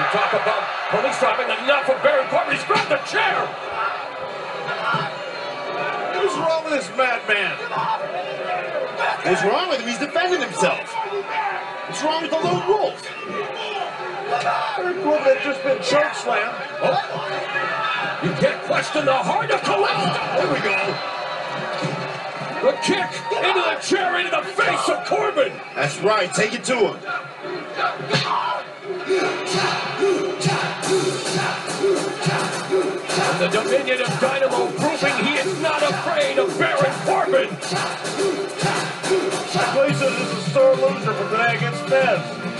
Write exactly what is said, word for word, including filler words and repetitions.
talk about police driving enough of Baron Corbin. He's grabbed the chair. What's wrong with this madman? What's wrong with him? He's defending himself. What's wrong with the lone wolf? Baron Corbin had just been chokeslammed. Oh. You can't question the heart of Kalisto. There we go. The kick into the chair, into the face of Corbin. That's right. Take it to him. And the Dominion of Dynamo proving he is not afraid of Baron Corbin. Clay says this is a sore loser for today against Fez.